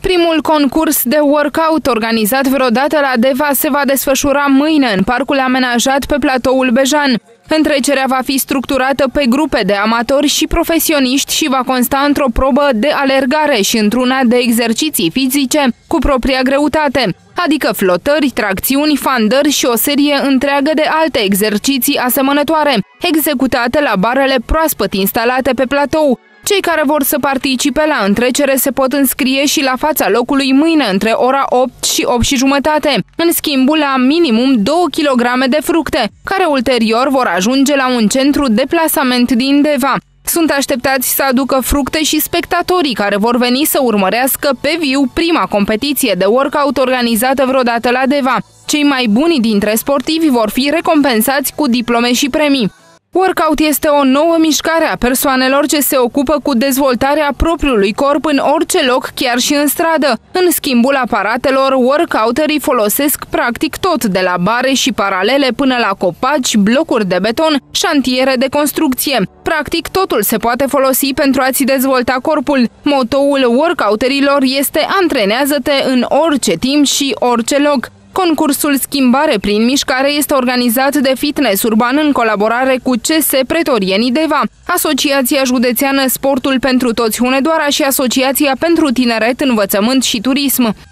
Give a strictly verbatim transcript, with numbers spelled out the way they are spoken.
Primul concurs de workout organizat vreodată la Deva se va desfășura mâine în parcul amenajat pe platoul Bejan. Întrecerea va fi structurată pe grupe de amatori și profesioniști și va consta într-o probă de alergare și într-una de exerciții fizice cu propria greutate, adică flotări, tracțiuni, fandări și o serie întreagă de alte exerciții asemănătoare, executate la barele proaspăt instalate pe platou. Cei care vor să participe la întrecere se pot înscrie și la fața locului mâine între ora opt și opt și jumătate, în schimbul la minimum două kilograme de fructe, care ulterior vor ajunge la un centru de plasament din Deva. Sunt așteptați să aducă fructe și spectatorii care vor veni să urmărească pe viu prima competiție de workout organizată vreodată la Deva. Cei mai buni dintre sportivi vor fi recompensați cu diplome și premii. Workout este o nouă mișcare a persoanelor ce se ocupă cu dezvoltarea propriului corp în orice loc, chiar și în stradă. În schimbul aparatelor, workouterii folosesc practic tot, de la bare și paralele până la copaci, blocuri de beton, șantiere de construcție. Practic totul se poate folosi pentru a-ți dezvolta corpul. Motoul workouterilor este antrenează-te în orice timp și orice loc. Concursul Schimbare prin mișcare este organizat de Fitness Urban în colaborare cu C S Pretorienii Deva, Asociația Județeană Sportul pentru Toți Hunedoara și Asociația pentru Tineret, Învățământ și Turism.